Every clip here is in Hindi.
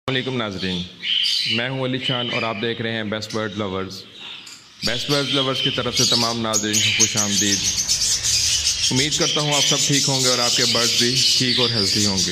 वालेकुम नाजरीन, मैं हूं अली शान और आप देख रहे हैं best bird lovers. Best bird lovers की तरफ से तमाम नाजरीन को खुश आमदीद। उम्मीद करता हूं आप सब ठीक होंगे और आपके बर्ड्स भी ठीक और हेल्थी होंगे।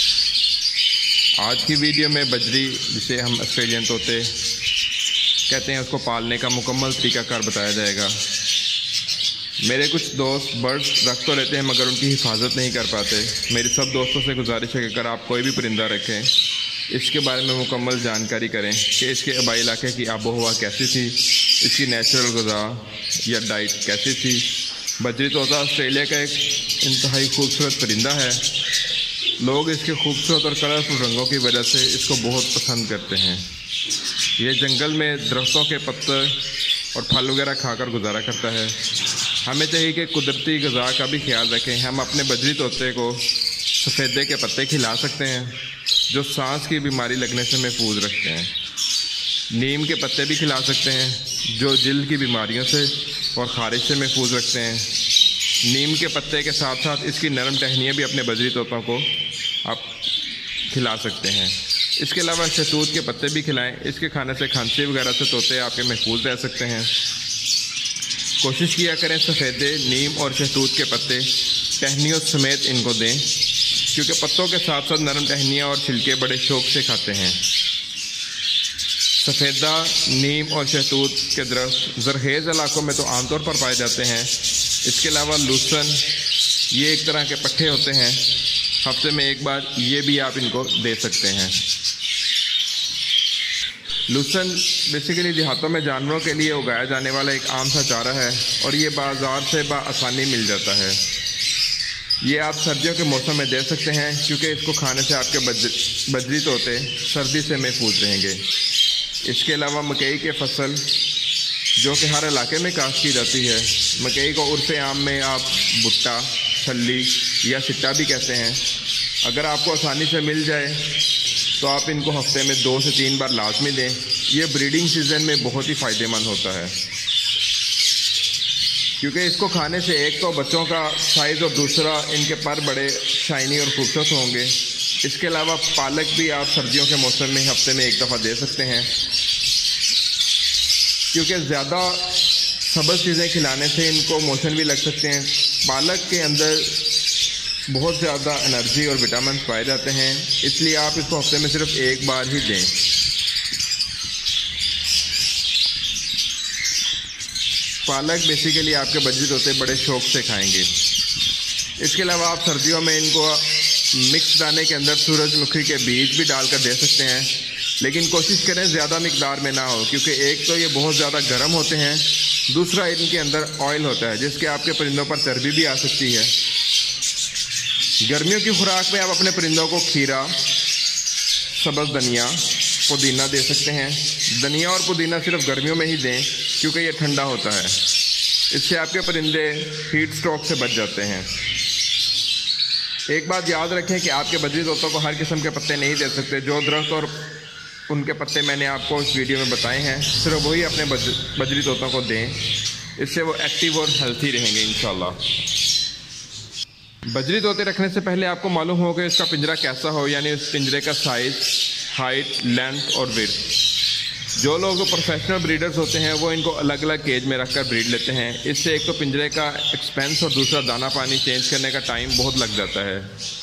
आज की वीडियो में बजरी, जिसे हम ऑस्ट्रेलियन तोते कहते हैं, उसको पालने का मुकम्मल तरीकाकार बताया जाएगा। मेरे कुछ दोस्त बर्ड्स रख तो लेते हैं मगर उनकी हिफाजत नहीं कर पाते। मेरे सब दोस्तों से गुजारिश है कि अगर आप कोई भी परिंदा रखें, इसके बारे में मुकम्मल जानकारी करें कि इसके आबाई इलाके की आबो हवा कैसी थी, इसकी नेचुरल ग़िज़ा या डाइट कैसी थी। बजरी तोता ऑस्ट्रेलिया का एक इंतहाई खूबसूरत परिंदा है। लोग इसके खूबसूरत और कलरफुल रंगों की वजह से इसको बहुत पसंद करते हैं। ये जंगल में दरख्तों के पत्ते और फल वगैरह खाकर गुजारा करता है। हमें चाहिए कि कुदरती ग़िज़ा का भी ख्याल रखें। हम अपने बजरी तोते को सफ़ेदे के पत्ते खिला सकते हैं जो सांस की बीमारी लगने से महफूज रखते हैं। नीम के पत्ते भी खिला सकते हैं जो जिल्द की बीमारियों से और ख़ारिश से महफूज रखते हैं। नीम के पत्ते के साथ साथ इसकी नरम टहनियाँ भी अपने बजरी तोतों को आप खिला सकते हैं। इसके अलावा शहतूत के पत्ते भी खिलाएं। इसके खाने से खांसी वगैरह से तोते आपके महफूज रह सकते हैं। कोशिश किया करें सफ़ेदे, नीम और शहतूत के पत्ते टहनियों समेत इनको दें, क्योंकि पत्तों के साथ साथ नरम टहनियाँ और छिलके बड़े शौक से खाते हैं। सफ़ेदा, नीम और शहतूत के दरख्त ज़रखेज़ इलाकों में तो आमतौर पर पाए जाते हैं। इसके अलावा लूसन, ये एक तरह के पट्टे होते हैं। हफ्ते में एक बार ये भी आप इनको दे सकते हैं। लूसन बेसिकली देहातों में जानवरों के लिए उगाया जाने वाला एक आम सा चारा है और ये बाज़ार से आसानी मिल जाता है। ये आप सर्दियों के मौसम में दे सकते हैं, क्योंकि इसको खाने से आपके बजरी तोते सर्दी से महफूज रहेंगे। इसके अलावा मकई के फसल, जो कि हर इलाके में काश्त की जाती है। मकई को उर्फ़े आम में आप भुट्टा, छल्ली या सिट्टा भी कहते हैं। अगर आपको आसानी से मिल जाए तो आप इनको हफ्ते में 2 से 3 बार लाजमी दें। ये ब्रीडिंग सीज़न में बहुत ही फ़ायदेमंद होता है, क्योंकि इसको खाने से एक तो बच्चों का साइज़ और दूसरा इनके पर बड़े शाइनी और खूबसूरत होंगे। इसके अलावा पालक भी आप सर्दियों के मौसम में हफ्ते में 1 दफ़ा दे सकते हैं, क्योंकि ज़्यादा सब्ज़ चीज़ें खिलाने से इनको मोशन भी लग सकते हैं। पालक के अंदर बहुत ज़्यादा एनर्जी और विटामिन पाए जाते हैं, इसलिए आप इसको हफ्ते में सिर्फ 1 बार ही दें। पालक बेसिकली आपके बजरी तोते बड़े शौक से खाएंगे। इसके अलावा आप सर्दियों में इनको मिक्स दाने के अंदर सूरजमुखी के बीज भी डालकर दे सकते हैं, लेकिन कोशिश करें ज़्यादा मिकदार में ना हो, क्योंकि एक तो ये बहुत ज़्यादा गर्म होते हैं, दूसरा इनके अंदर ऑयल होता है जिसके आपके परिंदों पर चर्बी भी आ सकती है। गर्मियों की खुराक में आप अपने परिंदों को खीरा, सब्ज़ धनिया, पुदीना दे सकते हैं। धनिया और पुदीना सिर्फ गर्मियों में ही दें, क्योंकि ये ठंडा होता है। इससे आपके परिंदे हीट स्ट्रोक से बच जाते हैं। एक बात याद रखें कि आपके बजरी तोतों को हर किस्म के पत्ते नहीं दे सकते। जो दरख्त और उनके पत्ते मैंने आपको इस वीडियो में बताए हैं, सिर्फ वही अपने बजरी तोतों को दें। इससे वो एक्टिव और हेल्थी रहेंगे इंशाल्लाह। बजरी तोते रखने से पहले आपको मालूम हो कि इसका पिंजरा कैसा हो, यानी उस पिंजरे का साइज़, हाइट, लेंथ और विड्थ। जो लोग प्रोफेशनल ब्रीडर्स होते हैं वो इनको अलग अलग केज में रखकर ब्रीड लेते हैं। इससे एक तो पिंजरे का एक्सपेंस और दूसरा दाना पानी चेंज करने का टाइम बहुत लग जाता है।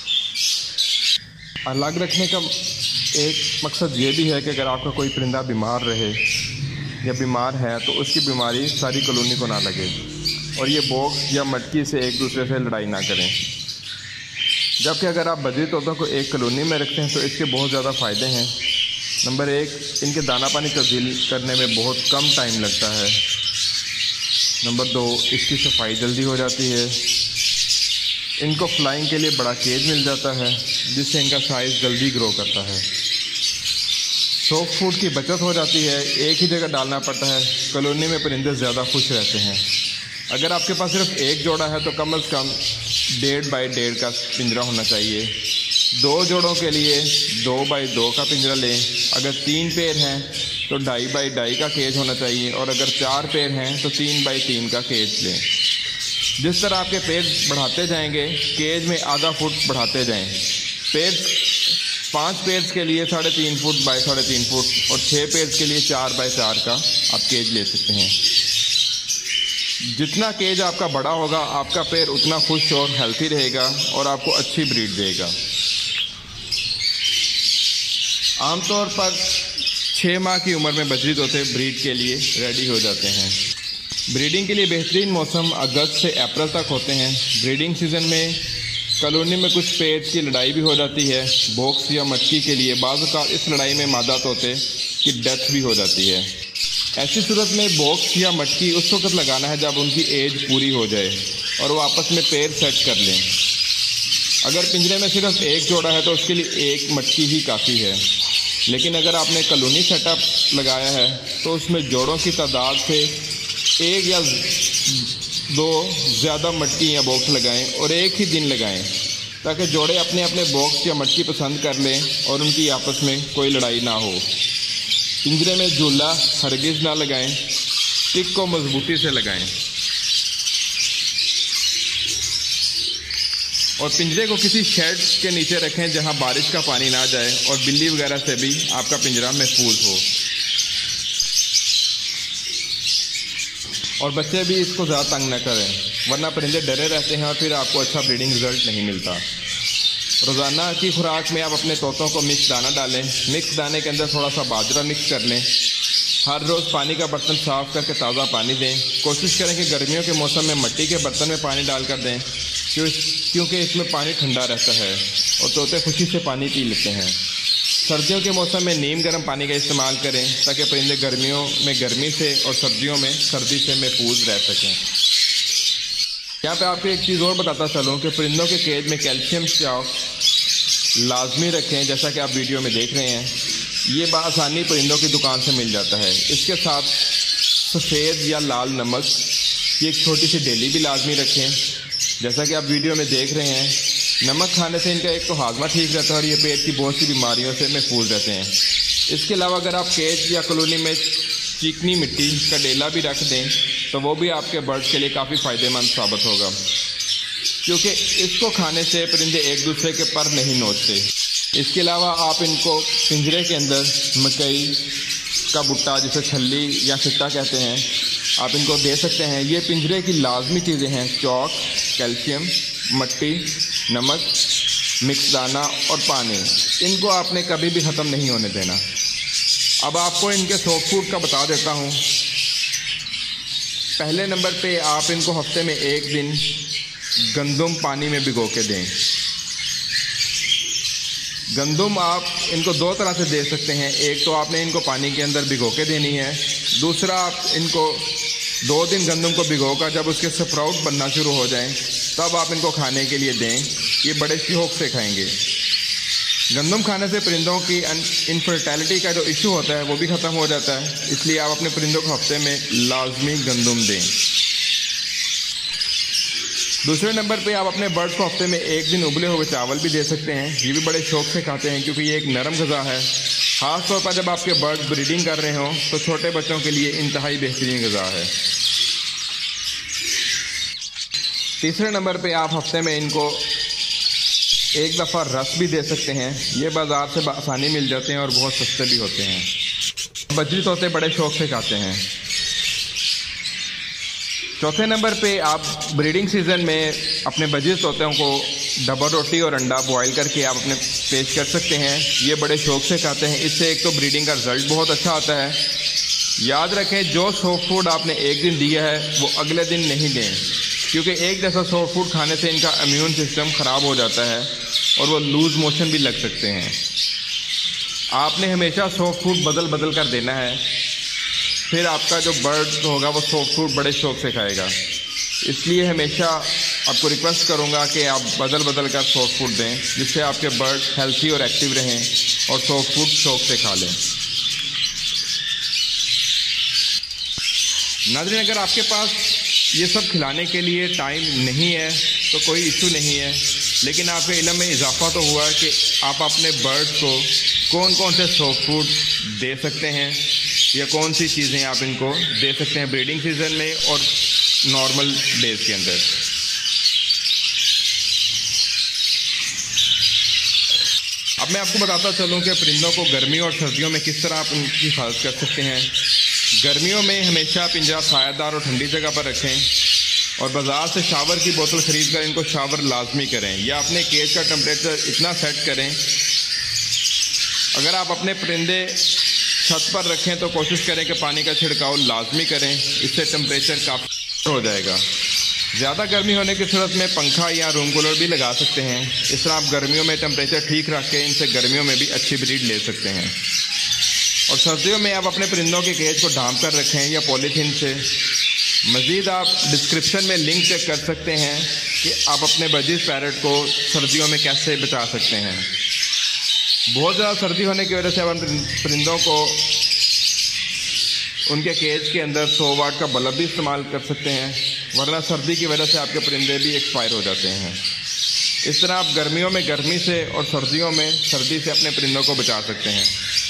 अलग रखने का एक मकसद ये भी है कि अगर आपका कोई परिंदा बीमार रहे या बीमार है तो उसकी बीमारी सारी कॉलोनी को ना लगे और ये बॉक्स या मटकी से एक दूसरे से लड़ाई ना करें। जबकि अगर आप बजरी तोतों को एक कॉलोनी में रखते हैं तो इसके बहुत ज़्यादा फ़ायदे हैं। नंबर 1, इनके दाना पानी तब्दील करने में बहुत कम टाइम लगता है। नंबर 2, इसकी सफाई जल्दी हो जाती है। इनको फ्लाइंग के लिए बड़ा केज मिल जाता है, जिससे इनका साइज़ जल्दी ग्रो करता है। सॉफ्ट फूड की बचत हो जाती है, एक ही जगह डालना पड़ता है। कॉलोनी में परिंदे ज़्यादा खुश रहते हैं। अगर आपके पास सिर्फ एक जोड़ा है तो कम से कम 1.5 बाई 1.5 का पिंजरा होना चाहिए। 2 जोड़ों के लिए 2 बाई 2 का पिंजरा लें। अगर 3 पेयर हैं तो 2.5 बाई 2.5 का केज होना चाहिए, और अगर 4 पेयर हैं तो 3 बाई 3 का केज लें। जिस तरह आपके पेड़ बढ़ाते जाएंगे, केज में आधा फुट बढ़ाते जाएं। पेड़ 5 पेयर्स के लिए 3.5 फुट बाय 3.5 फुट और 6 पेयर्स के लिए 4 बाय 4 का आप केज ले सकते हैं। जितना केज आपका बड़ा होगा आपका पेयर उतना खुश और हेल्थी रहेगा और आपको अच्छी ब्रीड देगा। आमतौर पर 6 माह की उम्र में बजरी तोते ब्रीड के लिए रेडी हो जाते हैं। ब्रीडिंग के लिए बेहतरीन मौसम अगस्त से अप्रैल तक होते हैं। ब्रीडिंग सीज़न में कॉलोनी में कुछ पेयर्स की लड़ाई भी हो जाती है। बॉक्स या मटकी के लिए बाज़ औक़ात इस लड़ाई में मादा तोते की डेथ भी हो जाती है। ऐसी सूरत में बॉक्स या मटकी उस वक्त लगाना है जब उनकी एज पूरी हो जाए और वो आपस में पेयर सेट कर लें। अगर पिंजरे में सिर्फ एक जोड़ा है तो उसके लिए एक मटकी ही काफ़ी है, लेकिन अगर आपने कॉलोनी सेटअप लगाया है तो उसमें जोड़ों की तादाद से 1 या 2 ज़्यादा मटकी या बॉक्स लगाएं और एक ही दिन लगाएं ताकि जोड़े अपने अपने बॉक्स या मटकी पसंद कर लें और उनकी आपस में कोई लड़ाई ना हो। पिंजरे में झूला हरगिज़ ना लगाएं, टिक को मजबूती से लगाएं और पिंजरे को किसी शेड के नीचे रखें जहां बारिश का पानी ना जाए और बिल्ली वगैरह से भी आपका पिंजरा महफूज हो। और बच्चे भी इसको ज़्यादा तंग न करें, वरना परिंदे डरे रहते हैं और फिर आपको अच्छा ब्रीडिंग रिजल्ट नहीं मिलता। रोज़ाना की खुराक में आप अपने तोतों को मिक्स दाना डालें। मिक्स दाने के अंदर थोड़ा सा बाजरा मिक्स कर लें। हर रोज़ पानी का बर्तन साफ़ करके ताज़ा पानी दें। कोशिश करें कि गर्मियों के मौसम में मिट्टी के बर्तन में पानी डाल कर दें क्योंकि इसमें पानी ठंडा रहता है और तोते खुशी से पानी पी लेते हैं। सर्दियों के मौसम में नीम गर्म पानी का इस्तेमाल करें ताकि परिंदे गर्मियों में गर्मी से और सर्दियों में सर्दी से महफूज रह सकें। यहाँ पे आपको एक चीज़ और बताता चलूँ कि परिंदों के केज में कैल्शियम चॉक लाजमी रखें, जैसा कि आप वीडियो में देख रहे हैं। ये बासानी परिंदों की दुकान से मिल जाता है। इसके साथ सफ़ेद या लाल नमक की एक छोटी सी डेली भी लाजमी रखें, जैसा कि आप वीडियो में देख रहे हैं। नमक खाने से इनका एक तो हाजमा ठीक रहता है और ये पेट की बहुत सी बीमारियों से महफूज रहते हैं। इसके अलावा अगर आप केज या कॉलोनी में चिकनी मिट्टी का डेला भी रख दें तो वो भी आपके बर्ड्स के लिए काफ़ी फ़ायदेमंद साबित होगा, क्योंकि इसको खाने से परिंदे एक दूसरे के पर नहीं नोचते। इसके अलावा आप इनको पिंजरे के अंदर मकई का भुट्टा, जिसे छल्ली या सिट्टा कहते हैं, आप इनको दे सकते हैं। ये पिंजरे की लाजमी चीज़ें हैं। चौक, कैल्शियम, मट्टी, नमक, मिक्स दाना और पानी, इनको आपने कभी भी ख़त्म नहीं होने देना। अब आपको इनके सॉफ्ट फूड का बता देता हूँ। पहले नंबर पे आप इनको हफ्ते में 1 दिन गंदम पानी में भिगो के दें। गंदम आप इनको 2 तरह से दे सकते हैं। एक तो आपने इनको पानी के अंदर भिगो के देनी है, दूसरा आप इनको 2 दिन गंदम को भिगोकर जब उसके स्प्राउट बनना शुरू हो जाएं तब आप इनको खाने के लिए दें। ये बड़े शौक से खाएंगे। गंदम खाने से परिंदों की इनफर्टिलिटी का जो इशू होता है वो भी ख़त्म हो जाता है, इसलिए आप अपने परिंदों को हफ्ते में लाजमी गंदम दें। दूसरे नंबर पे आप अपने बर्ड्स को हफ्ते में 1 दिन उबले हुए चावल भी दे सकते हैं। ये भी बड़े शौक से खाते हैं क्योंकि ये एक नरम ग़िज़ा है। ख़ास तौर पर जब आपके बर्ड्स ब्रीडिंग कर रहे हों तो छोटे बच्चों के लिए इंतहाई बेहतरीन ग़िज़ा है। तीसरे नंबर पे आप हफ्ते में इनको 1 दफ़ा रस भी दे सकते हैं। ये बाज़ार से आसानी मिल जाते हैं और बहुत सस्ते भी होते हैं। बजरी तोते बड़े शौक से खाते हैं। चौथे नंबर पे आप ब्रीडिंग सीज़न में अपने बजरी तोतों को डबल रोटी और अंडा बॉयल करके आप अपने पेश कर सकते हैं। ये बड़े शौक से खाते हैं। इससे एक तो ब्रीडिंग का रिज़ल्ट बहुत अच्छा आता है। याद रखें, जो सॉफ्ट फूड आपने 1 दिन दिया है वो अगले दिन नहीं दें, क्योंकि एक जैसा सॉफ्ट फूड खाने से इनका इम्यून सिस्टम ख़राब हो जाता है और वो लूज़ मोशन भी लग सकते हैं। आपने हमेशा सॉफ्ट फूड बदल बदल कर देना है, फिर आपका जो बर्ड होगा वो सॉफ्ट फूड बड़े शौक से खाएगा। इसलिए हमेशा आपको रिक्वेस्ट करूंगा कि आप बदल बदल कर सॉफ्ट फूड दें, जिससे आपके बर्ड हेल्थी और एक्टिव रहें और सॉफ्ट फूड शौक से खा लें। नाज़रीन, अगर आपके पास ये सब खिलाने के लिए टाइम नहीं है तो कोई इशू नहीं है, लेकिन आपके इल्म में इजाफा तो हुआ कि आप अपने बर्ड्स को कौन कौन से सॉफ्ट फूड दे सकते हैं या कौन सी चीज़ें आप इनको दे सकते हैं ब्रीडिंग सीजन में और नॉर्मल डेज के अंदर। अब मैं आपको बताता चलूँ कि परिंदों को गर्मियों और सर्दियों में किस तरह आप उनकी हिफाजत कर सकते हैं। गर्मियों में हमेशा पिंजरा सायादार और ठंडी जगह पर रखें और बाज़ार से शावर की बोतल ख़रीद कर इनको शावर लाजमी करें या अपने केज का टेम्परेचर इतना सेट करें। अगर आप अपने परिंदे छत पर रखें तो कोशिश करें कि पानी का छिड़काव लाजमी करें, इससे टेम्परेचर काफ़ी हो जाएगा। ज़्यादा गर्मी होने की सूरत में पंखा या रूम कूलर भी लगा सकते हैं। इस तरह आप गर्मियों में टेम्परेचर ठीक रख के इनसे गर्मियों में भी अच्छी ब्रीड ले सकते हैं। और सर्दियों में आप अपने परिंदों के केज को ढांप कर रखें या पॉलीथीन से। मज़ीद आप डिस्क्रिप्शन में लिंक चेक कर सकते हैं कि आप अपने बर्जिस पैरट को सर्दियों में कैसे बचा सकते हैं। बहुत ज़्यादा सर्दी होने की वजह से आप परिंदों को उनके केज के अंदर 100 वाट का बल्ब भी इस्तेमाल कर सकते हैं, वरना सर्दी की वजह से आपके परिंदे भी एक्सपायर हो जाते हैं। इस तरह आप गर्मियों में गर्मी से और सर्दियों में सर्दी से अपने परिंदों को बचा सकते हैं।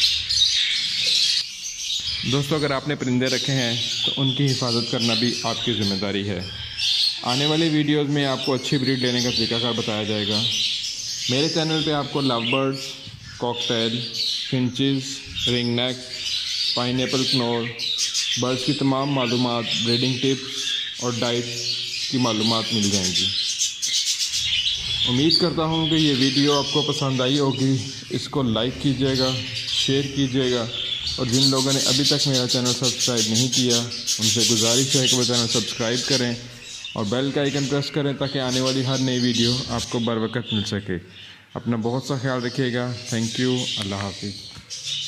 दोस्तों, अगर आपने परिंदे रखे हैं तो उनकी हिफाजत करना भी आपकी ज़िम्मेदारी है। आने वाली वीडियोस में आपको अच्छी ब्रीड लेने का तरीकाकार बताया जाएगा। मेरे चैनल पे आपको love birds, cockatiel, finches, ringneck, pineapple स्नोर, बर्ड्स की तमाम मालूमात, ब्रीडिंग टिप्स और डाइट की मालूमात मिल जाएंगी। उम्मीद करता हूँ कि ये वीडियो आपको पसंद आई होगी। इसको लाइक कीजिएगा, शेयर कीजिएगा और जिन लोगों ने अभी तक मेरा चैनल सब्सक्राइब नहीं किया उनसे गुजारिश है कि वो चैनल सब्सक्राइब करें और बेल का आइकन प्रेस करें ताकि आने वाली हर नई वीडियो आपको बर वक्त मिल सके। अपना बहुत सा ख्याल रखिएगा। Thank you. अल्लाह हाफिज़।